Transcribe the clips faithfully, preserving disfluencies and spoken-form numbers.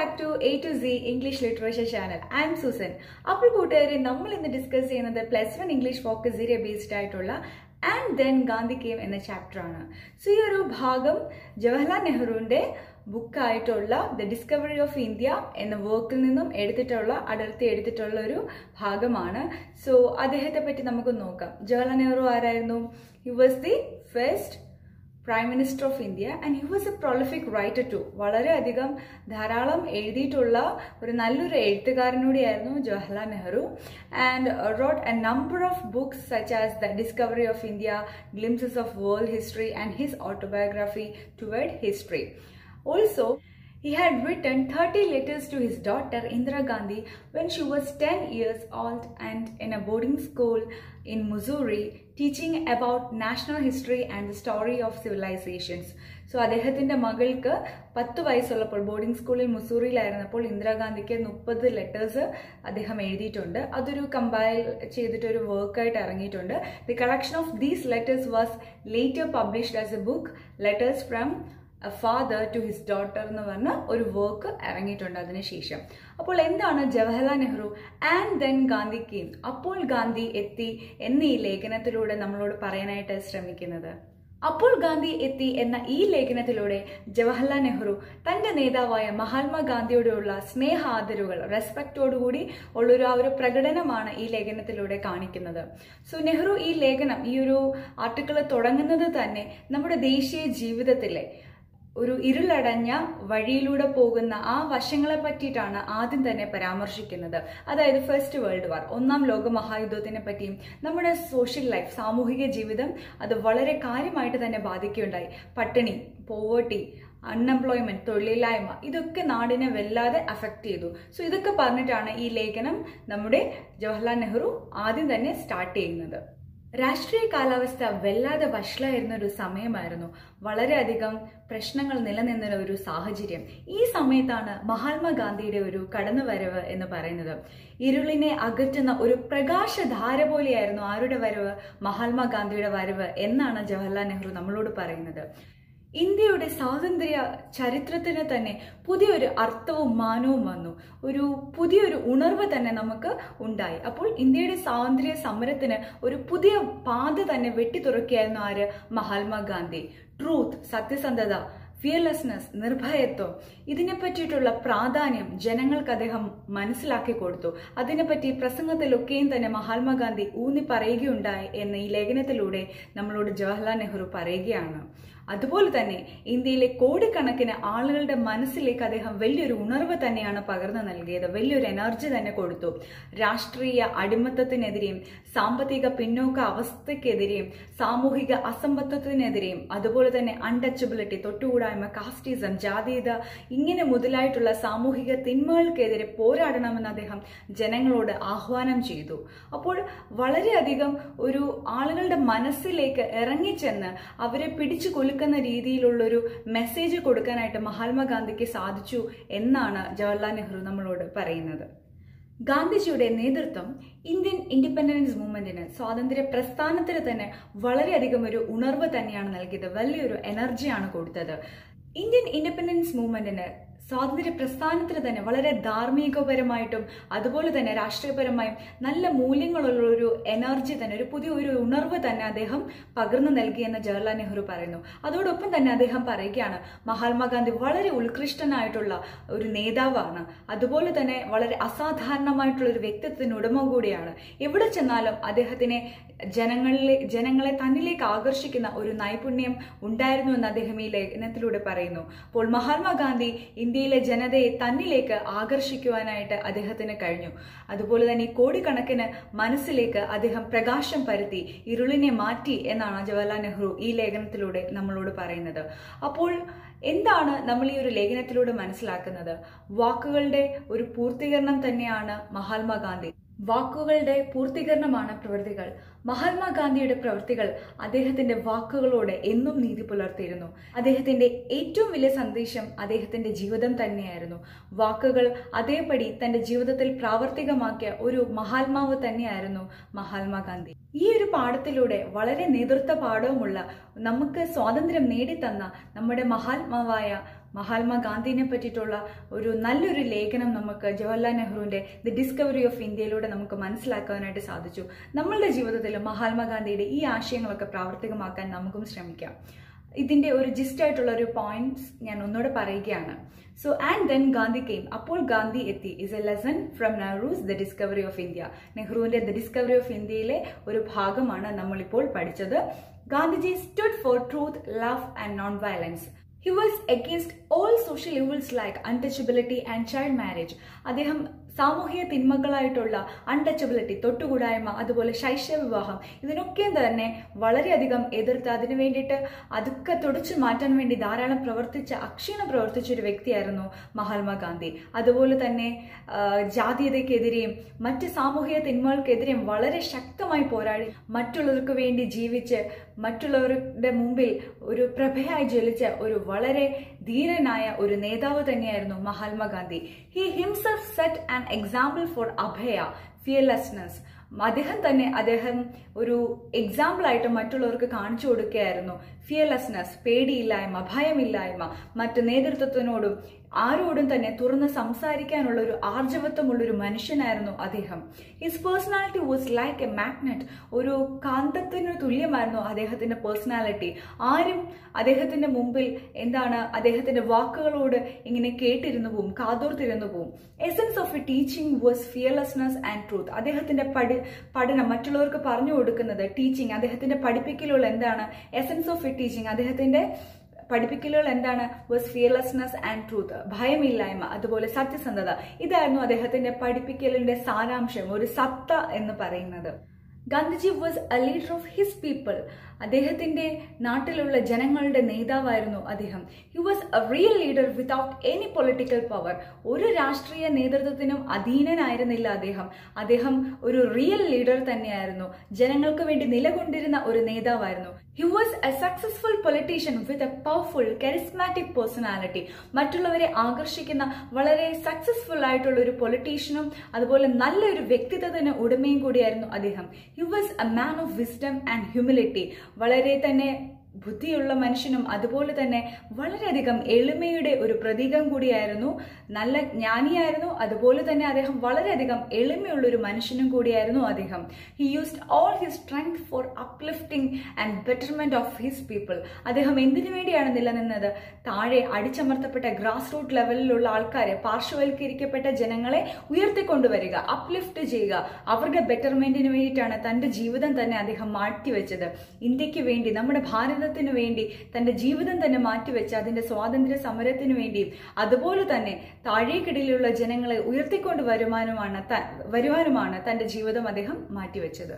back to A to Z English Literature channel. I am Susan. അപ്പോൾ കൂട്ടുകാരെ നമ്മൾ ഇന്ന് ഡിസ്കസ് ചെയ്യുന്നത് plus one English focus area based ആയിട്ടുള്ള ആൻഡ് ദെൻ ഗാന്ധി കെയിം എന്ന ചാപ്റ്റർ ആണ്. സോ ഈ ഒരു ഭാഗം ജവഹർലാൽ നെഹ്റുവിന്റെ ബുക്കായിട്ടുള്ള ദ ഡിസ്കവറി ഓഫ് ഇന്ത്യ എന്ന വർക്കിൽ നിന്നും എടുത്തിട്ടുള്ള അടർത്തി എടുത്തിട്ടുള്ള ഒരു ഭാഗമാണ്. സോ അദ്ദേഹത്തെ പറ്റി നമുക്ക് നോക്കാം. ജവഹർലാൽ നെഹ്റു ആരായിരുന്നു? He was the first prime minister of India and he was a prolific writer too. വളരെയധികം ധാരാളം എഴുതിയിട്ടുള്ള ഒരു നല്ലൊരു എഴുത്തുകാരനൂടെയായിരുന്നു Jawaharlal Nehru. And wrote a number of books such as the discovery of India, glimpses of world history and his autobiography toward history. Also, he had written thirty letters to his daughter Indira Gandhi when she was ten years old and in a boarding school in Missouri, teaching about national history and the story of civilizations. So, അദ്ദേഹത്തിന്റെ മകൾക്ക് പത്ത് വയസ്സുള്ളപ്പോൾ boarding സ്കൂളിൽ മുസൂറിയിലായിരുന്നപ്പോൾ ഇന്ദിരാഗാന്ധിക്ക് മുപ്പത് letters അദ്ദേഹം എഴുതിയിട്ടുണ്ട്. അതൊരു compile ചെയ്തിട്ട് ഒരു വർക്കായിട്ട് ഇറങ്ങിയിട്ടുണ്ട്. The collection of these letters was later published as a book, letters from a father to his daughter എന്ന് പറഞ്ഞ ഒരു വർക്ക് ഇറങ്ങിയിട്ടുണ്ട് അതിനുശേഷം. അപ്പോൾ എന്താണ് Jawaharlal Nehru and then Gandhi came, അപ്പോൾ ഗാന്ധി എത്തി എന്ന ഈ ലേഖനത്തിലൂടെ നമ്മളോട് പറയാനായിട്ട് ശ്രമിക്കുന്നത്? അപ്പോൾ ഗാന്ധി എത്തി എന്ന ഈ ലേഖനത്തിലൂടെ ജവഹർലാൽ നെഹ്റു തന്റെ നേതാവായ മഹാത്മാഗാന്ധിയോടുള്ള സ്നേഹാദരവുകൾ, റെസ്പെക്റ്റോടുകൂടി ഉള്ളൊരു ആ ഒരു പ്രകടനമാണ് ഈ ലേഖനത്തിലൂടെ കാണിക്കുന്നത്. സോ നെഹ്റു ഈ ലേഖനം, ഈ ഒരു ആർട്ടിക്കിൾ തുടങ്ങുന്നത് തന്നെ നമ്മുടെ ദേശീയ ജീവിതത്തിലെ ഒരു ഇരുളടഞ്ഞ വഴിയിലൂടെ പോകുന്ന ആ വശങ്ങളെ പറ്റിയിട്ടാണ് ആദ്യം തന്നെ പരാമർശിക്കുന്നത്. അതായത് ഫസ്റ്റ് വേൾഡ് വാർ, ഒന്നാം ലോക മഹായുദ്ധത്തിനെ പറ്റിയും നമ്മുടെ സോഷ്യൽ ലൈഫ്, സാമൂഹിക ജീവിതം അത് വളരെ കാര്യമായിട്ട് തന്നെ ബാധിക്കുകയുണ്ടായി. പട്ടിണി, പോവേർട്ടി, അൺഎംപ്ലോയ്മെന്റ്, തൊഴിലില്ലായ്മ, ഇതൊക്കെ നാടിനെ വല്ലാതെ അഫക്റ്റ് ചെയ്തു. സോ ഇതൊക്കെ പറഞ്ഞിട്ടാണ് ഈ ലേഖനം നമ്മുടെ ജവഹർലാൽ നെഹ്റു ആദ്യം തന്നെ സ്റ്റാർട്ട് ചെയ്യുന്നത്. രാഷ്ട്രീയ കാലാവസ്ഥ വല്ലാതെ വഷളായിരുന്ന ഒരു സമയമായിരുന്നു. വളരെയധികം പ്രശ്നങ്ങൾ നിലനിന്ന ഒരു സാഹചര്യം. ഈ സമയത്താണ് മഹാത്മാഗാന്ധിയുടെ ഒരു കടന്നുവരവ് എന്ന് പറയുന്നത്. ഇരുളിനെ അകറ്റുന്ന ഒരു പ്രകാശധാര പോലെയായിരുന്നു ആരുടെ വരവ്? മഹാത്മാഗാന്ധിയുടെ വരവ് എന്നാണ് ജവഹർലാൽ നെഹ്റു നമ്മളോട് പറയുന്നത്. ഇന്ത്യയുടെ സ്വാതന്ത്ര്യ ചരിത്രത്തിന് തന്നെ പുതിയൊരു അർത്ഥവും മാനവും വന്നു. ഒരു പുതിയൊരു ഉണർവ് തന്നെ നമുക്ക് ഉണ്ടായി. അപ്പോൾ ഇന്ത്യയുടെ സ്വാതന്ത്ര്യ സമരത്തിന് ഒരു പുതിയ പാത തന്നെ വെട്ടിത്തുറക്കുകയായിരുന്നു ആര്? മഹാത്മാഗാന്ധി. ട്രൂത്ത്, സത്യസന്ധത, ഫിയർലെസ്നെസ്, നിർഭയത്വം, ഇതിനെ പറ്റിയിട്ടുള്ള പ്രാധാന്യം ജനങ്ങൾക്ക് അദ്ദേഹം മനസ്സിലാക്കി കൊടുത്തു. അതിനെപ്പറ്റി പ്രസംഗത്തിലൊക്കെയും തന്നെ മഹാത്മാഗാന്ധി ഊന്നി പറയുകയുണ്ടായി എന്ന് ഈ ലേഖനത്തിലൂടെ നമ്മളോട് ജവഹർലാൽ നെഹ്റു പറയുകയാണ്. അതുപോലെ തന്നെ ഇന്ത്യയിലെ കോടിക്കണക്കിന് ആളുകളുടെ മനസ്സിലേക്ക് അദ്ദേഹം വലിയൊരു ഉണർവ് തന്നെയാണ് പകർന്നു നൽകിയത്. വലിയൊരു എനർജി തന്നെ കൊടുത്തു. രാഷ്ട്രീയ അടിമത്തത്തിനെതിരെയും സാമ്പത്തിക പിന്നോക്ക അവസ്ഥക്കെതിരെയും സാമൂഹിക അസമത്വത്തിനെതിരെയും അതുപോലെ തന്നെ അൺടച്ചബിലിറ്റി, തൊട്ടുകൂടായ്മ, കാസ്റ്റിസം, ജാതീയത, ഇങ്ങനെ മുതലായിട്ടുള്ള സാമൂഹിക തിന്മകൾക്കെതിരെ പോരാടണമെന്ന് അദ്ദേഹം ജനങ്ങളോട് ആഹ്വാനം ചെയ്തു. അപ്പോൾ വളരെയധികം ഒരു ആളുകളുടെ മനസ്സിലേക്ക് ഇറങ്ങിച്ചെന്ന് അവരെ പിടിച്ചു കൊല്ലുന്ന രീതിയിലുള്ളൊരു മെസ്സേജ് കൊടുക്കാനായിട്ട് മഹാത്മാഗാന്ധിക്ക് സാധിച്ചു എന്നാണ് ജവഹർലാൽ നെഹ്റു നമ്മളോട് പറയുന്നത്. ഗാന്ധിജിയുടെ നേതൃത്വം ഇന്ത്യൻ ഇൻഡിപെൻഡൻസ് മൂവ്മെന്റിന്, സ്വാതന്ത്ര്യ പ്രസ്ഥാനത്തിന് തന്നെ വളരെയധികം ഒരു ഉണർവ് തന്നെയാണ് നൽകിയത്. വലിയൊരു എനർജിയാണ് കൊടുത്തത്. ഇന്ത്യൻ ഇൻഡിപെൻഡൻസ് മൂവ്മെന്റിന്, സ്വാതന്ത്ര്യ പ്രസ്ഥാനത്തിന് തന്നെ വളരെ ധാർമ്മികപരമായിട്ടും അതുപോലെ തന്നെ രാഷ്ട്രീയപരമായും നല്ല മൂല്യങ്ങളുള്ള ഒരു എനർജി തന്നെ, ഒരു പുതിയ ഒരു ഉണർവ് തന്നെ അദ്ദേഹം പകർന്നു നൽകിയെന്ന് ജവഹർലാൽ നെഹ്റു പറയുന്നു. അതോടൊപ്പം തന്നെ അദ്ദേഹം പറയുകയാണ് മഹാത്മാഗാന്ധി വളരെ ഉത്കൃഷ്ടനായിട്ടുള്ള ഒരു നേതാവാണ്. അതുപോലെ തന്നെ വളരെ അസാധാരണമായിട്ടുള്ള ഒരു വ്യക്തിത്വത്തിന് ഉടമ കൂടിയാണ്. എവിടെ ചെന്നാലും അദ്ദേഹത്തിന് ജനങ്ങളിലെ ജനങ്ങളെ തന്നിലേക്ക് ആകർഷിക്കുന്ന ഒരു നൈപുണ്യം ഉണ്ടായിരുന്നു എന്ന് അദ്ദേഹം ഈ ലേഖനത്തിലൂടെ പറയുന്നു. അപ്പോൾ മഹാത്മാഗാന്ധി ഇന്ത്യയിലെ ജനതയെ തന്നിലേക്ക് ആകർഷിക്കുവാനായിട്ട് അദ്ദേഹത്തിന് കഴിഞ്ഞു. അതുപോലെ തന്നെ ഈ കോടിക്കണക്കിന് മനസ്സിലേക്ക് അദ്ദേഹം പ്രകാശം പരത്തി, ഇരുളിനെ മാറ്റി എന്നാണ് ജവഹർലാൽ നെഹ്റു ഈ ലേഖനത്തിലൂടെ നമ്മളോട് പറയുന്നത്. അപ്പോൾ എന്താണ് നമ്മൾ ഈ ഒരു ലേഖനത്തിലൂടെ മനസ്സിലാക്കുന്നത്? വാക്കുകളുടെ ഒരു പൂർത്തീകരണം തന്നെയാണ് മഹാത്മാഗാന്ധി. വാക്കുകളുടെ പൂർത്തീകരണമാണ് പ്രവൃത്തികൾ. മഹാത്മാഗാന്ധിയുടെ പ്രവൃത്തികൾ അദ്ദേഹത്തിന്റെ വാക്കുകളോട് എന്നും നീതി പുലർത്തിയിരുന്നു. അദ്ദേഹത്തിന്റെ ഏറ്റവും വലിയ സന്ദേശം അദ്ദേഹത്തിന്റെ ജീവിതം തന്നെയായിരുന്നു. വാക്കുകൾ അതേപടി തന്റെ ജീവിതത്തിൽ പ്രാവർത്തികമാക്കിയ ഒരു മഹാത്മാവ് തന്നെയായിരുന്നു മഹാത്മാഗാന്ധി. ഈ ഒരു പാഠത്തിലൂടെ വളരെ നേതൃത്വ പാഠവുമുള്ള, നമുക്ക് സ്വാതന്ത്ര്യം നേടിത്തന്ന നമ്മുടെ മഹാത്മാവായ മഹാത്മാഗാന്ധിനെ പറ്റിയിട്ടുള്ള ഒരു നല്ലൊരു ലേഖനം നമുക്ക് ജവഹർലാൽ നെഹ്റുവിന്റെ ദി ഡിസ്കവറി ഓഫ് ഇന്ത്യയിലൂടെ നമുക്ക് മനസ്സിലാക്കാനായിട്ട് സാധിച്ചു. നമ്മളുടെ ജീവിതത്തിൽ മഹാത്മാഗാന്ധിയുടെ ഈ ആശയങ്ങളൊക്കെ പ്രാവർത്തികമാക്കാൻ നമുക്കും ശ്രമിക്കാം. ഇതിന്റെ ഒരു ജിസ്റ്റ് ആയിട്ടുള്ള ഒരു പോയിന്റ്സ് ഞാൻ ഒന്നുകൂടെ പറയുകയാണ്. So and then Gandhi came, അപ്പോൾ ഗാന്ധി എത്തി is a lesson from Nehru's the discovery of India. നെഹ്റുവിന്റെ ദ ഡിസ്കവറി ഓഫ് ഇന്ത്യയിലെ ഒരു ഭാഗമാണ് നമ്മളിപ്പോൾ പഠിച്ചത്. Gandhiji stood for truth, love and non-violence. He was against all social evils like untouchability and child marriage. അദ്ദേഹം സാമൂഹിക തിന്മകളായിട്ടുള്ള അൺടച്ചബിലിറ്റി, തൊട്ടുകൂടായ്മ, അതുപോലെ ശൈശവ വിവാഹം, ഇതിനൊക്കെ തന്നെ വളരെയധികം എതിർത്ത് അതിനു വേണ്ടിയിട്ട് അതൊക്കെ തുടച്ചു മാറ്റാൻ വേണ്ടി ധാരാളം പ്രവർത്തിച്ച അക്ഷീണം പ്രവർത്തിച്ച ഒരു വ്യക്തിയായിരുന്നു മഹാത്മാഗാന്ധി. അതുപോലെ തന്നെ ജാതീയതയ്ക്കെതിരെയും മറ്റ് സാമൂഹിക തിന്മകൾക്കെതിരെയും വളരെ ശക്തമായി പോരാടി മറ്റുള്ളവർക്ക് വേണ്ടി ജീവിച്ച് മറ്റുള്ളവരുടെ മുമ്പിൽ ഒരു പ്രഭയായി ജ്വലിച്ച ഒരു വളരെ ധീരനായ ഒരു നേതാവ് തന്നെയായിരുന്നു Mahatma Gandhi. He himself set an example for അഭയ, ഫിയർലെസ്നെസ്. അദ്ദേഹം തന്നെ അദ്ദേഹം ഒരു എക്സാമ്പിൾ ആയിട്ട് മറ്റുള്ളവർക്ക് കാണിച്ചു കൊടുക്കുകയായിരുന്നു. ഫിയർലെസ്നെസ്, പേടിയില്ലായ്മ, ഭയമില്ലായ്മ, മറ്റ് നേതൃത്വത്തിനോടും ആരോടും തന്നെ തുറന്ന് സംസാരിക്കാനുള്ള ഒരു ആർജവത്വമുള്ള ഒരു മനുഷ്യനായിരുന്നു അദ്ദേഹം. His personality was like a magnet. ഒരു കാന്തത്തിന് തുല്യമായിരുന്നു അദ്ദേഹത്തിന്റെ പേഴ്സണാലിറ്റി. ആരും അദ്ദേഹത്തിന്റെ മുമ്പിൽ എന്താണ് അദ്ദേഹത്തിന്റെ വാക്കുകളോട് ഇങ്ങനെ കേട്ടിരുന്നു പോവും, കാതോർത്തിരുന്നു പോവും. Essence of a teaching was fearlessness and truth. അദ്ദേഹത്തിന്റെ പഠി പഠനം മറ്റുള്ളവർക്ക് പറഞ്ഞു കൊടുക്കുന്നത്, ടീച്ചിങ്, അദ്ദേഹത്തിന്റെ പഠിപ്പിക്കലുള്ള എന്താണ് എസൻസ് ഓഫ് എ ടീച്ചിങ്, അദ്ദേഹത്തിന്റെ പഠിപ്പിക്കലുകൾ എന്താണ് വാസ് ഫിയർലെസ്നെസ് ആൻഡ് ട്രൂത്ത്, ഭയമില്ലായ്മ, അതുപോലെ സത്യസന്ധത. ഇതായിരുന്നു അദ്ദേഹത്തിന്റെ പഠിപ്പിക്കലിന്റെ സാരാംശം, ഒരു സത്ത എന്ന് പറയുന്നത്. Gandhiji was a leader of his people. അദ്ദേഹത്തിന്റെ നാട്ടിലുള്ള ജനങ്ങളുടെ നേതാവായിരുന്നു അദ്ദേഹം. He was a real leader without any political power. ഒരു രാഷ്ട്രീയ നേതൃത്വത്തിനും അധീനനായിരുന്നില്ല അദ്ദേഹം. അദ്ദേഹം ഒരു റിയൽ ലീഡർ തന്നെയായിരുന്നു. ജനങ്ങൾക്ക് വേണ്ടി നിലകൊണ്ടിരുന്ന ഒരു നേതാവായിരുന്നു. He was a successful politician with a powerful charismatic personality. മറ്റുള്ളവരെ ആകർഷിക്കുന്ന വളരെ സക്സസ്ഫുൾ ആയിട്ടുള്ള ഒരു പൊളിറ്റീഷ്യനും അതുപോലെ നല്ലൊരു വ്യക്തിത്വത്തിന് ഉടമയും കൂടിയായിരുന്നു അദ്ദേഹം. He was a man of wisdom and humility. വളരെ തന്നെ ബുദ്ധിയുള്ള മനുഷ്യനും അതുപോലെ തന്നെ വളരെയധികം എളിമയുടെ ഒരു പ്രതീകം കൂടിയായിരുന്നു. നല്ല ജ്ഞാനിയായിരുന്നു. അതുപോലെ തന്നെ അദ്ദേഹം വളരെയധികം എളിമയുള്ള ഒരു മനുഷ്യനും കൂടിയായിരുന്നു അദ്ദേഹം. He used all his strength for uplifting and betterment of his people. അദ്ദേഹം എന്തിനു വേണ്ടിയാണ് നിലനിന്നത്? താഴെ അടിച്ചമർത്തപ്പെട്ട ഗ്രാസ് റൂട്ട് ലെവലിലുള്ള ആൾക്കാരെ, പാർശ്വവൽക്കരിക്കപ്പെട്ട ജനങ്ങളെ ഉയർത്തിക്കൊണ്ടുവരിക, അപ്ലിഫ്റ്റ് ചെയ്യുക, അവരുടെ ബെറ്റർമെന്റിന് വേണ്ടിയിട്ടാണ് തന്റെ ജീവിതം തന്നെ അദ്ദേഹം മാറ്റിവെച്ചത്. ഇന്ത്യക്ക് വേണ്ടി, നമ്മുടെ ഭാരത ത്തിന് വേണ്ടി തന്റെ ജീവിതം തന്നെ മാറ്റിവെച്ച് അതിന്റെ സ്വാതന്ത്ര്യ സമരത്തിന് വേണ്ടിയും അതുപോലെ തന്നെ താഴേക്കിടയിലുള്ള ജനങ്ങളെ ഉയർത്തിക്കൊണ്ട് വരുവാനുമാണ് വരുവാനുമാണ് തന്റെ ജീവിതം അദ്ദേഹം മാറ്റിവെച്ചത്.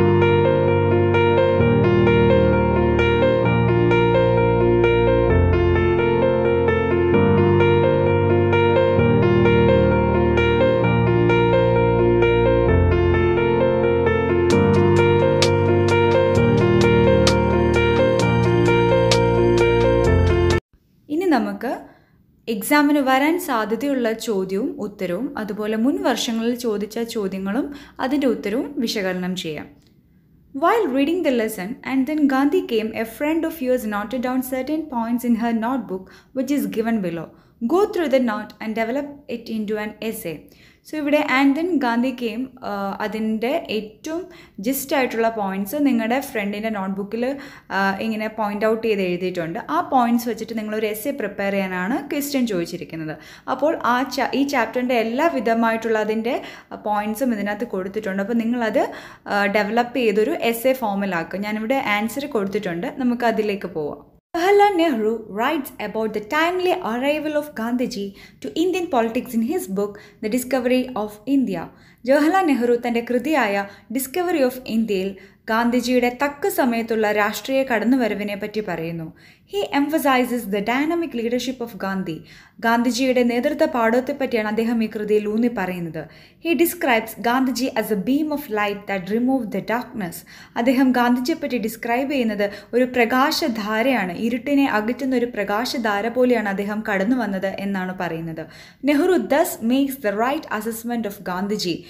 നമുക്ക് എക്സാമിന് വരാൻ സാധ്യതയുള്ള ചോദ്യവും ഉത്തരവും അതുപോലെ മുൻ വർഷങ്ങളിൽ ചോദിച്ച ചോദ്യങ്ങളും അതിൻ്റെ ഉത്തരവും വിശകലനം ചെയ്യാം. While reading the lesson, and then Gandhi came, a friend of yours noted down certain points in her notebook, which is given below. Go through the note and develop it into an essay. So ഇവിടെ and then Gandhi came, അതിൻ്റെ ഏറ്റവും just ആയിട്ടുള്ള points നിങ്ങളുടെ ഫ്രണ്ടിൻ്റെ നോട്ട്ബുക്കിൽ ഇങ്ങനെ point out ചെയ്ത് എഴുതിയിട്ടുണ്ട്. ആ പോയിന്റ്സ് വെച്ചിട്ട് നിങ്ങളൊരു എസ്സേ പ്രിപ്പയർ ചെയ്യാനാണ് ക്വസ്റ്റ്യൻ ചോദിച്ചിരിക്കുന്നത്. അപ്പോൾ ആ ചാ ഈ ചാപ്റ്ററിൻ്റെ എല്ലാ വിധമായിട്ടുള്ള അതിൻ്റെ പോയിന്റ്സും ഇതിനകത്ത് കൊടുത്തിട്ടുണ്ട്. അപ്പോൾ നിങ്ങളത് ഡെവലപ്പ് ചെയ്തൊരു എസ്സേ ഫോമിലാക്കുക. ഞാനിവിടെ ആൻസർ കൊടുത്തിട്ടുണ്ട്, നമുക്ക് അതിലേക്ക് പോവാം. Jawaharlal Nehru writes about the timely arrival of Gandhiji to Indian politics in his book The Discovery of India. Jawaharlal Nehru തൻ്റെ കൃതിയായ ഡിസ്കവറി ഓഫ് ഇന്ത്യയിൽ ഗാന്ധിജിയുടെ തക്ക സമയത്തുള്ള രാഷ്ട്രീയ കടന്നുവരവിനെ പറ്റി പറയുന്നു. He emphasises the dynamic leadership of Gandhi. ഗാന്ധിജിയുടെ നേതൃത്വ പാഠത്തെ പറ്റിയാണ് അദ്ദേഹം ഈ കൃതിയിൽ ഊന്നി പറയുന്നത്. He describes Gandhiji as a beam of light that remove the darkness. അദ്ദേഹം ഗാന്ധിജിയെ പറ്റി ഡിസ്ക്രൈബ് ചെയ്യുന്നത് ഒരു പ്രകാശധാരയാണ്, ഇരുട്ടിനെ അകറ്റുന്ന ഒരു പ്രകാശധാര പോലെയാണ് അദ്ദേഹം കടന്നു വന്നത് എന്നാണ് പറയുന്നത്. Nehru thus makes the right assessment of Gandhiji.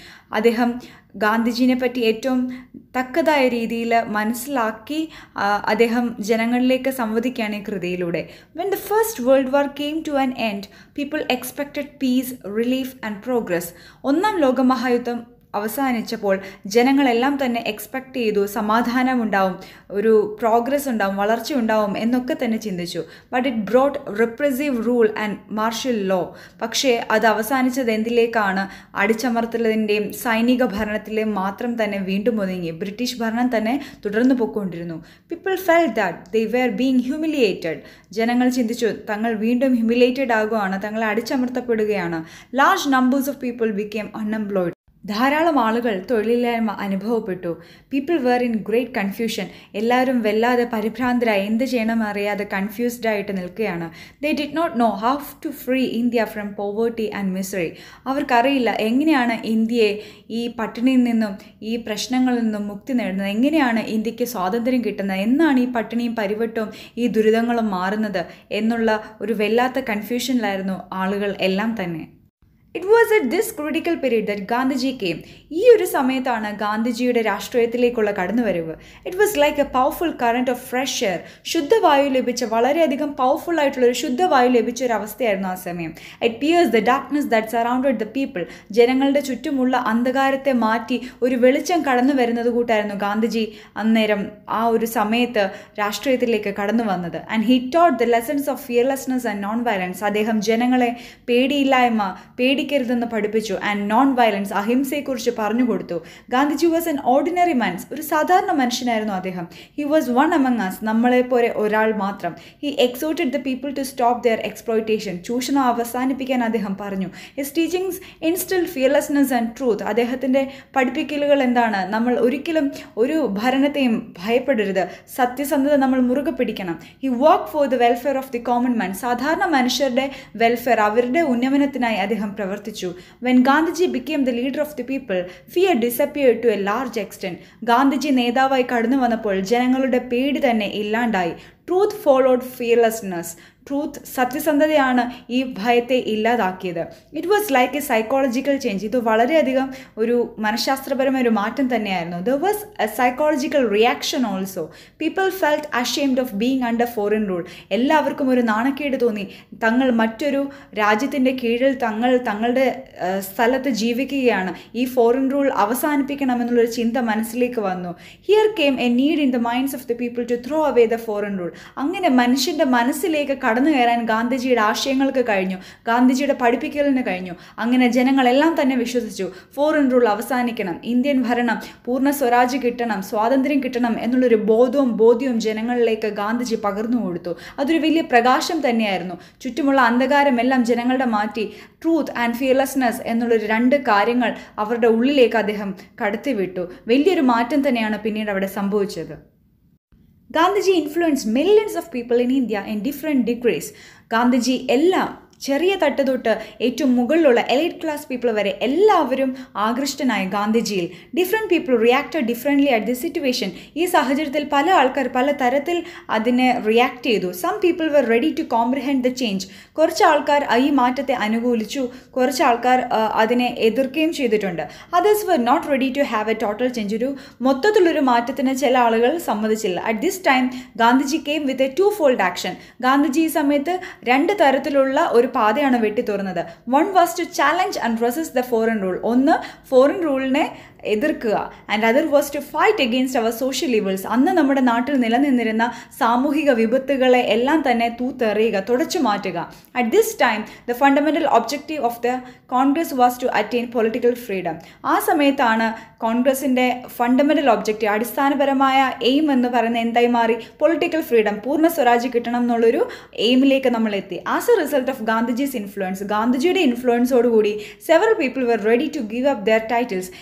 അദ്ദേഹം ഗാന്ധിജീനെ പറ്റി ഏറ്റവും തക്കതായ രീതിയിൽ മനസ്സിലാക്കി അദ്ദേഹം ജനങ്ങളിലേക്ക് സംവദിക്കുകയാണ് ഈ കൃതിയിലൂടെ. When the first world war came to an end people expected peace, relief and progress. ഒന്നാം ലോകമഹായുദ്ധം അവസാനിച്ചപ്പോൾ ജനങ്ങളെല്ലാം തന്നെ എക്സ്പെക്റ്റ് ചെയ്തു സമാധാനമുണ്ടാവും, ഒരു പ്രോഗ്രസ് ഉണ്ടാവും, വളർച്ച ഉണ്ടാവും എന്നൊക്കെ തന്നെ ചിന്തിച്ചു. But it brought repressive rule and martial law. പക്ഷേ അത് അവസാനിച്ചത് എന്തിലേക്കാണ്? അടിച്ചമർത്തലിൻ്റെയും സൈനിക ഭരണത്തിലെയും മാത്രം തന്നെ വീണ്ടും ഒതുങ്ങി. ബ്രിട്ടീഷ് ഭരണം തന്നെ തുടർന്നു പോയിക്കൊണ്ടിരുന്നു. People felt that they were being humiliated. ജനങ്ങൾ ചിന്തിച്ചു തങ്ങൾ വീണ്ടും ഹ്യൂമിലിയേറ്റഡ് ആകുകയാണ്, തങ്ങൾ അടിച്ചമർത്തപ്പെടുകയാണ്. Large numbers of people became unemployed. ധാരാളം ആളുകൾ തൊഴിലില്ലായ്മ അനുഭവപ്പെട്ടു. People were in great confusion. എല്ലാവരും വല്ലാതെ പരിഭ്രാന്തരായി, എന്ത് ചെയ്യണമെന്നറിയാതെ കൺഫ്യൂസ്ഡ് ആയിട്ട് നിൽക്കുകയാണ്. They did not know how to free India from poverty and misery. അവർക്കറിയില്ല എങ്ങനെയാണ് ഇന്ത്യയെ ഈ പട്ടിണിയിൽ നിന്നും ഈ പ്രശ്നങ്ങളിൽ നിന്നും മുക്തി നേടുന്നത്, എങ്ങനെയാണ് ഇന്ത്യക്ക് സ്വാതന്ത്ര്യം കിട്ടുന്നത്, എന്നാണ് ഈ പട്ടിണിയും പരിവട്ടവും ഈ ദുരിതങ്ങളും മാറുന്നത് എന്നുള്ള ഒരു വല്ലാത്ത കൺഫ്യൂഷനിലായിരുന്നു ആളുകൾ എല്ലാം തന്നെ. It was at this critical period that Gandhiji came. ഈ ഒരു സമയത്താണ് ഗാന്ധിജിയുടെ രാഷ്ട്രീയത്തിലേക്കുള്ള കടന്നുവരവ്. It was like a powerful current of fresh air. ശുദ്ധവായു ലഭിച്ച, വളരെയധികം പവർഫുൾ ആയിട്ടുള്ള ഒരു ശുദ്ധവായു ലഭിച്ച ഒരു അവസ്ഥയായിരുന്നു ആ സമയം. It pierce the darkness that surrounded the people. ജനങ്ങളുടെ ചുറ്റുമുള്ള അന്ധകാരത്തെ മാറ്റി ഒരു വെളിച്ചം കടന്നു വരുന്നത് കൂട്ടായിരുന്നു ഗാന്ധിജി അന്നേരം ആ ഒരു സമയത്ത് രാഷ്ട്രീയത്തിലേക്ക് കടന്നു വന്നത്. And he taught the lessons of fearlessness and non violence. അദ്ദേഹം ജനങ്ങളെ പേടിയില്ലായ്മ, പേടിക്കരുതെന്ന് പഠിപ്പിച്ചു. ആൻഡ് നോൺ വയലൻസ്, അഹിംസയെക്കുറിച്ച് പറഞ്ഞു കൊടുത്തു. Gandhiji was an ordinary man. ഒരു സാധാരണ മനുഷ്യനായിരുന്നു അദ്ദേഹം. He was one among us, നമ്മളെപ്പോലെ ഒരാൾ മാത്രം. He exhorted the people to stop their exploitation. ചൂഷണം അവസാനിപ്പിക്കാൻ അദ്ദേഹം പറഞ്ഞു. His teachings instil fearlessness and truth. അദ്ദേഹത്തിൻ്റെ പഠിപ്പിക്കലുകൾ എന്താണ്? നമ്മൾ ഒരിക്കലും ഒരു ഭരണത്തെയും ഭയപ്പെടരുത്, സത്യസന്ധത നമ്മൾ മുറുകെ പിടിക്കണം. He work for the welfare of the common man. സാധാരണ മനുഷ്യരുടെ വെൽഫെയർ, അവരുടെ ഉന്നമനത്തിനായി അദ്ദേഹം പ്രവർത്തിച്ചു. When Gandhiji became the leader of the people, fear disappeared to a large extent. ഗാന്ധിജി നേതാവായി കടന്നു വന്നപ്പോൾ ജനങ്ങളുടെ പേടി തന്നെ ഇല്ലാണ്ടായി. Truth followed fearlessness. ട്രൂത്ത്, സത്യസന്ധതയാണ് ഈ ഭയത്തെ ഇല്ലാതാക്കിയത്. It was like a psychological change. ഇത് വളരെയധികം ഒരു മനഃശാസ്ത്രപരമായ ഒരു മാറ്റം തന്നെയായിരുന്നു. There was a psychological reaction also. People felt ashamed of being under foreign rule. എല്ലാവർക്കും ഒരു നാണക്കേട് തോന്നി. തങ്ങൾ മറ്റൊരു രാജ്യത്തിൻ്റെ കീഴിൽ തങ്ങൾ തങ്ങളുടെ സ്ഥലത്ത് ജീവിക്കുകയാണ്, ഈ ഫോറിൻ റൂൾ അവസാനിപ്പിക്കണമെന്നുള്ളൊരു ചിന്ത മനസ്സിലേക്ക് വന്നു. Here came a need in the minds of the people to throw away the foreign rule. അങ്ങനെ മനുഷ്യൻ്റെ മനസ്സിലേക്ക് കടന്നു കയറാൻ ഗാന്ധിജിയുടെ ആശയങ്ങൾക്ക് കഴിഞ്ഞു, ഗാന്ധിജിയുടെ പഠിപ്പിക്കലിന് കഴിഞ്ഞു. അങ്ങനെ ജനങ്ങളെല്ലാം തന്നെ വിശ്വസിച്ചു ഫോറിൻ റൂൾ അവസാനിക്കണം, ഇന്ത്യൻ ഭരണം പൂർണ്ണ സ്വരാജ് കിട്ടണം, സ്വാതന്ത്ര്യം കിട്ടണം എന്നുള്ളൊരു ബോധവും ബോധ്യവും ജനങ്ങളിലേക്ക് ഗാന്ധിജി പകർന്നു കൊടുത്തു. അതൊരു വലിയ പ്രകാശം തന്നെയായിരുന്നു. ചുറ്റുമുള്ള അന്ധകാരമെല്ലാം ജനങ്ങളുടെ മാറ്റി ട്രൂത്ത് ആൻഡ് ഫിയർലെസ്നെസ് എന്നുള്ളൊരു രണ്ട് കാര്യങ്ങൾ അവരുടെ ഉള്ളിലേക്ക് അദ്ദേഹം കടത്തിവിട്ടു. വലിയൊരു മാറ്റം തന്നെയാണ് പിന്നീട് അവിടെ സംഭവിച്ചത്. Gandhiji influenced millions of people in India in different degrees. Gandhiji എല്ലാം ചെറിയ തട്ട് തൊട്ട് ഏറ്റവും മുകളിലുള്ള എലൈറ്റ് ക്ലാസ് പീപ്പിൾ വരെ എല്ലാവരും ആകൃഷ്ടനായി ഗാന്ധിജിയിൽ. Different people reacted differently at the situation. ഈ സാഹചര്യത്തിൽ പല ആൾക്കാർ പല തരത്തിൽ അതിനെ റിയാക്ട് ചെയ്തു. Some people were ready to comprehend the change. കുറച്ച് ആൾക്കാർ ഈ മാറ്റത്തെ അനുകൂലിച്ചു, കുറച്ച് ആൾക്കാർ അതിനെ എതിർക്കുകയും ചെയ്തിട്ടുണ്ട്. Others were not ready to have a total change. ഒരു മൊത്തത്തിലൊരു മാറ്റത്തിന് ചില ആളുകൾ സമ്മതിച്ചില്ല. At this time Gandhiji came with a twofold action. Gandhiji ഈ സമയത്ത് രണ്ട് തരത്തിലുള്ള ഒരു പാതയാണ് വെട്ടി തുറന്നത്. One was to challenge and resist the foreign rule. ഒന്ന് ഫോറിൻ റൂളിനെ എതിർക്കുക. And other was to fight against our social evils. അന്ന് നമ്മുടെ നാട്ടിൽ നിലനിന്നിരുന്ന സാമൂഹിക വിപത്തുകളെ എല്ലാം തന്നെ തൂത്തെറിയുക, തുടച്ചു മാറ്റുക. At this time the fundamental objective of the Congress was to attain political freedom. ആ സമയത്താണ് കോൺഗ്രസിൻ്റെ ഫണ്ടമെൻ്റൽ ഒബ്ജക്റ്റീവ്, അടിസ്ഥാനപരമായ എയിം എന്ന് പറയുന്നത് എന്തായി മാറി? പൊളിറ്റിക്കൽ ഫ്രീഡം, പൂർണ്ണ സ്വരാജ് കിട്ടണം എന്നുള്ളൊരു എയിമിലേക്ക് നമ്മൾ എത്തി. As a result of Gandhiji's influence, ഗാന്ധിജിയുടെ ഇൻഫ്ലുവൻസോടുകൂടി several people were ready to give up their titles. എല്ലാവരും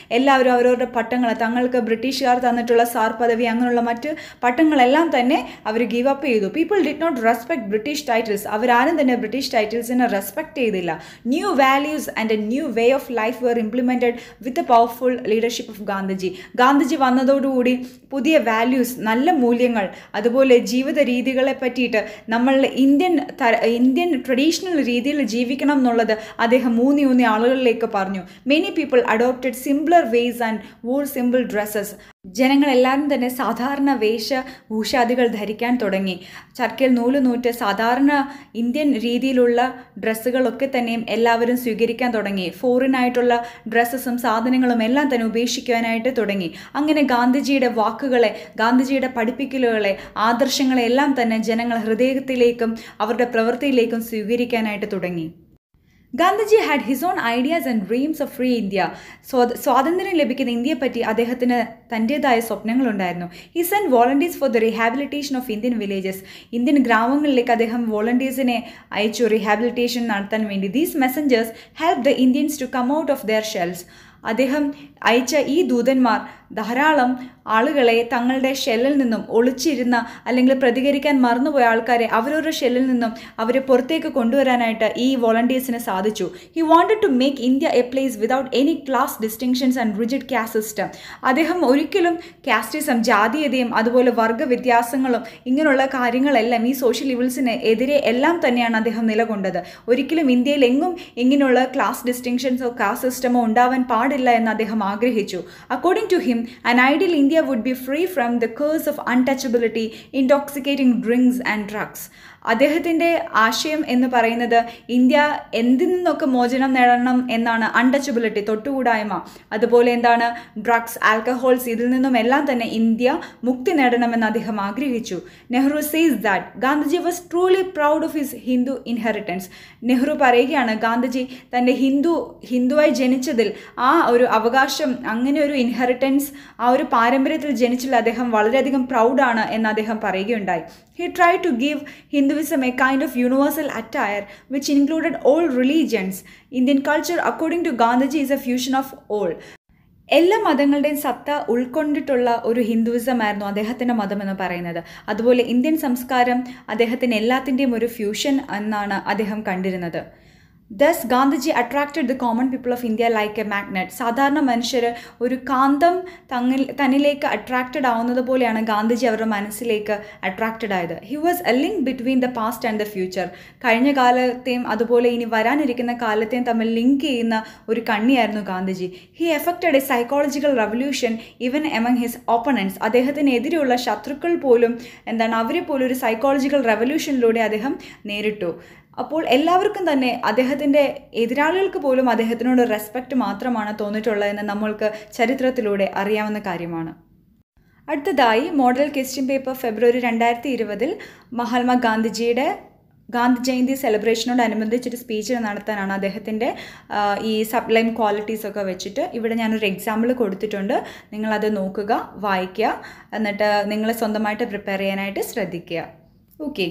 എല്ലാവരും അവരവരുടെ പട്ടങ്ങൾ, തങ്ങൾക്ക് ബ്രിട്ടീഷുകാർ തന്നിട്ടുള്ള സാർ പദവി അങ്ങനെയുള്ള മറ്റ് പട്ടങ്ങളെല്ലാം തന്നെ അവർ ഗീവ് അപ്പ് ചെയ്തു. People did not respect British titles. അവരാരും തന്നെ ബ്രിട്ടീഷ് ടൈറ്റിൽസിനെ റെസ്പെക്ട് ചെയ്തില്ല. New values and a new way of life were implemented with a powerful leadership of Gandhiji. Gandhiji വന്നതോടുകൂടി പുതിയ വാല്യൂസ്, നല്ല മൂല്യങ്ങൾ, അതുപോലെ ജീവിത രീതികളെ പറ്റിയിട്ട് നമ്മൾ ഇന്ത്യൻ ഇന്ത്യൻ ട്രഡീഷണൽ രീതിയിൽ ജീവിക്കണം എന്നുള്ളത് അദ്ദേഹം മൂന്നി ഊന്നി ആളുകളിലേക്ക് പറഞ്ഞു. Many people adopted simpler ways and wore simple dresses. ജനങ്ങളെല്ലാവരും തന്നെ സാധാരണ വേഷഭൂഷാദികൾ ധരിക്കാൻ തുടങ്ങി. ചർക്കയിൽ നൂല് നൂറ്റ് സാധാരണ ഇന്ത്യൻ രീതിയിലുള്ള ഡ്രസ്സുകളൊക്കെ തന്നെയും എല്ലാവരും സ്വീകരിക്കാൻ തുടങ്ങി. ഫോറിനായിട്ടുള്ള ഡ്രസ്സസും സാധനങ്ങളും എല്ലാം തന്നെ ഉപേക്ഷിക്കുവാനായിട്ട് തുടങ്ങി. അങ്ങനെ ഗാന്ധിജിയുടെ വാക്കുകളെ, ഗാന്ധിജിയുടെ പഠിപ്പിക്കലുകളെ, ആദർശങ്ങളെ എല്ലാം തന്നെ ജനങ്ങൾ ഹൃദയത്തിലേക്കും അവരുടെ പ്രവൃത്തിയിലേക്കും സ്വീകരിക്കാനായിട്ട് തുടങ്ങി. Gandhiji had his own ideas and dreams of free India. സ്വാതന്ത്ര്യം ലഭിക്കുന്ന ഇന്ത്യയെപ്പറ്റി അദ്ദേഹത്തിന് തൻ്റേതായ സ്വപ്നങ്ങളുണ്ടായിരുന്നു. He send volunteers for the rehabilitation of Indian villages. Indian ഗ്രാമങ്ങളിലേക്ക് അദ്ദേഹം വോളണ്ടിയേഴ്സിനെ അയച്ചു റീഹാബിലിറ്റേഷൻ നടത്താൻ വേണ്ടി. These messengers help the Indians to come out of their shells. അദ്ദേഹം അയച്ച ഈ ദൂതന്മാർ ധാരാളം ആളുകളെ തങ്ങളുടെ ഷെല്ലിൽ നിന്നും, ഒളിച്ചിരുന്ന അല്ലെങ്കിൽ പ്രതികരിക്കാൻ മറന്നുപോയ ആൾക്കാരെ അവരവരുടെ ഷെല്ലിൽ നിന്നും അവരെ പുറത്തേക്ക് കൊണ്ടുവരാനായിട്ട് ഈ വോളണ്ടിയേഴ്സിന് സാധിച്ചു. He wanted to make India a place without any class distinctions and rigid caste system. അദ്ദേഹം ഒരിക്കലും കാസ്റ്റിസം, ജാതീയതയും അതുപോലെ വർഗ്ഗ വ്യത്യാസങ്ങളും ഇങ്ങനെയുള്ള കാര്യങ്ങളെല്ലാം, ഈ സോഷ്യൽ ഇവിൾസിന് എതിരെ എല്ലാം തന്നെയാണ് അദ്ദേഹം നിലകൊണ്ടത്. ഒരിക്കലും ഇന്ത്യയിൽ എങ്ങും ഇങ്ങനെയുള്ള ക്ലാസ് ഡിസ്റ്റിങ്ഷൻസോ കാസ്റ്റ് സിസ്റ്റമോ ഉണ്ടാവാൻ പാടില്ല എന്ന് അദ്ദേഹം ആഗ്രഹിച്ചു. According to him, an ideal India would be free from the curse of untouchability, intoxicating drinks and drugs. അദ്ദേഹത്തിൻ്റെ ആശയം എന്ന് പറയുന്നത് ഇന്ത്യ എന്തിൽ നിന്നൊക്കെ മോചനം നേടണം എന്നാണ്. അൺടച്ചബിലിറ്റി, തൊട്ടുകൂടായ്മ, അതുപോലെ എന്താണ് ഡ്രഗ്സ്, ആൽക്കഹോൾസ്, ഇതിൽ നിന്നും എല്ലാം തന്നെ ഇന്ത്യ മുക്തി നേടണമെന്ന് അദ്ദേഹം ആഗ്രഹിച്ചു. Nehru says that Gandhiji was truly proud of his Hindu inheritance. Nehru പറയുകയാണ് ഗാന്ധിജി തൻ്റെ ഹിന്ദു ഹിന്ദുവായി ജനിച്ചതിൽ, ആ ഒരു അവകാശം, അങ്ങനെ ഒരു ഇൻഹെറിറ്റൻസ്, ആ ഒരു പാരമ്പര്യത്തിൽ ജനിച്ചതിൽ അദ്ദേഹം വളരെയധികം പ്രൗഡാണ് എന്ന് അദ്ദേഹം പറയുകയുണ്ടായി. He tried to give Hinduism a kind of universal attire which included all religions. Indian culture, according to Gandhiji, is a fusion of all. എല്ലാ മതങ്ങളുടെയും സത്ത ഉൾക്കൊണ്ടിട്ടുള്ള ഒരു ഹിന്ദുവിസം ആയിരുന്നു അദ്ദേഹത്തിൻ്റെ മതം എന്ന് പറയുന്നത്. അതുപോലെ ഇന്ത്യൻ സംസ്കാരം അദ്ദേഹത്തിന് എല്ലാത്തിൻ്റെയും ഒരു ഫ്യൂഷൻ എന്നാണ് അദ്ദേഹം കണ്ടിരുന്നത്. Thus, Gandhiji attracted the common people of India like a magnet. സാധാരണ മനുഷ്യർ ഒരു കാന്തം തങ്ങിൽ തന്നിലേക്ക് അട്രാക്റ്റഡ് ആവുന്നത് പോലെയാണ് ഗാന്ധിജി അവരുടെ മനസ്സിലേക്ക് അട്രാക്റ്റഡ് ആയത്. He was a link between the past and the future. കഴിഞ്ഞ കാലത്തെയും അതുപോലെ ഇനി വരാനിരിക്കുന്ന കാലത്തെയും തമ്മിൽ ലിങ്ക് ചെയ്യുന്ന ഒരു കണ്ണിയായിരുന്നു Gandhiji. He effected a psychological revolution even among his opponents. അദ്ദേഹത്തിനെതിരെയുള്ള ശത്രുക്കൾ പോലും എന്താണ് അവരെ പോലും ഒരു സൈക്കോളജിക്കൽ റവല്യൂഷനിലൂടെ അദ്ദേഹം നേരിട്ടു. അപ്പോൾ എല്ലാവർക്കും തന്നെ അദ്ദേഹത്തിൻ്റെ എതിരാളികൾക്ക് പോലും അദ്ദേഹത്തിനോട് റെസ്പെക്റ്റ് മാത്രമാണ് തോന്നിയിട്ടുള്ളതെന്ന് നമ്മൾക്ക് ചരിത്രത്തിലൂടെ അറിയാവുന്ന കാര്യമാണ്. അടുത്തതായി മോഡൽ ക്വസ്റ്റ്യൻ പേപ്പർ ഫെബ്രുവരി രണ്ടായിരത്തി ഇരുപതിൽ മഹാത്മാ ഗാന്ധിജിയുടെ ഗാന്ധി ജയന്തി സെലിബ്രേഷനോടനുബന്ധിച്ചൊരു സ്പീച്ച് നടത്താനാണ് അദ്ദേഹത്തിൻ്റെ ഈ സബ്ലൈം ക്വാളിറ്റീസൊക്കെ വെച്ചിട്ട്. ഇവിടെ ഞാനൊരു എക്സാമ്പിൾ കൊടുത്തിട്ടുണ്ട്. നിങ്ങളത് നോക്കുക, വായിക്കുക, എന്നിട്ട് നിങ്ങൾ സ്വന്തമായിട്ട് പ്രിപ്പയർ ചെയ്യാനായിട്ട് ശ്രദ്ധിക്കുക. ഓക്കെ.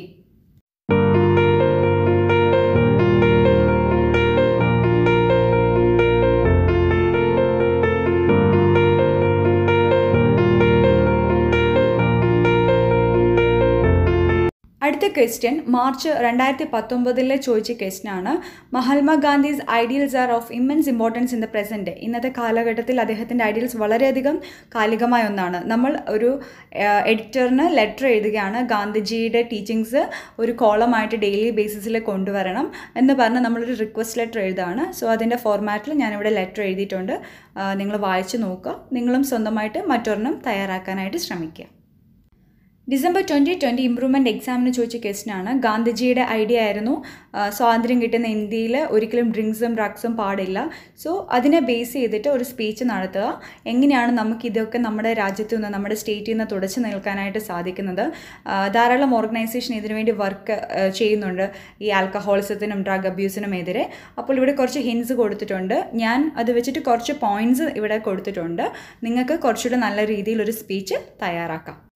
അടുത്ത ക്വസ്റ്റ്യൻ മാർച്ച് രണ്ടായിരത്തി പത്തൊമ്പതിലെ ചോദിച്ച ക്വസ്റ്റ്യനാണ്. Mahatma Gandhi's ideals are of immense importance in the present. ഇന്നത്തെ കാലഘട്ടത്തിൽ അദ്ദേഹത്തിൻ്റെ ഐഡിയൽസ് വളരെയധികം കാലികമായ ഒന്നാണ്. നമ്മൾ ഒരു എഡിറ്ററിന് ലെറ്റർ എഴുതുകയാണ്, ഗാന്ധിജിയുടെ ടീച്ചിങ്സ് ഒരു കോളമായിട്ട് ഡെയിലി ബേസിസിൽ കൊണ്ടുവരണം എന്ന് പറഞ്ഞ് നമ്മളൊരു റിക്വസ്റ്റ് ലെറ്റർ എഴുതുകയാണ്. സോ അതിൻ്റെ ഫോർമാറ്റിൽ ഞാനിവിടെ ലെറ്റർ എഴുതിയിട്ടുണ്ട്. നിങ്ങൾ വായിച്ച് നോക്കുക. നിങ്ങളും സ്വന്തമായിട്ട് മറ്റൊരെണ്ണം തയ്യാറാക്കാനായിട്ട് ശ്രമിക്കുക. ഡിസംബർ ട്വൻറ്റി ട്വൻറ്റി ഇംപ്രൂവ്മെൻറ്റ് എക്സാമിന് ചോദിച്ച ക്വസ്റ്റ്യനാണ്. ഗാന്ധിജിയുടെ ഐഡിയ ആയിരുന്നു സ്വാതന്ത്ര്യം കിട്ടുന്ന ഇന്ത്യയിൽ ഒരിക്കലും ഡ്രിങ്ക്സും ഡ്രഗ്സും പാടില്ല. സോ അതിനെ ബേസ് ചെയ്തിട്ട് ഒരു സ്പീച്ച് നടത്തുക. എങ്ങനെയാണ് നമുക്ക് ഇതൊക്കെ നമ്മുടെ രാജ്യത്തു നിന്ന്, നമ്മുടെ സ്റ്റേറ്റിൽ നിന്ന് തുടച്ചു നിൽക്കാനായിട്ട് സാധിക്കുന്നത്. ധാരാളം ഓർഗനൈസേഷൻ ഇതിനുവേണ്ടി വർക്ക് ചെയ്യുന്നുണ്ട്, ഈ ആൽക്കഹോളിസത്തിനും ഡ്രഗ് അബ്യൂസിനും എതിരെ. അപ്പോൾ ഇവിടെ കുറച്ച് ഹിൻസ് കൊടുത്തിട്ടുണ്ട്. ഞാൻ അത് വെച്ചിട്ട് കുറച്ച് പോയിൻറ്റ്സ് ഇവിടെ കൊടുത്തിട്ടുണ്ട്. നിങ്ങൾക്ക് കുറച്ചുകൂടെ നല്ല രീതിയിൽ ഒരു സ്പീച്ച് തയ്യാറാക്കാം.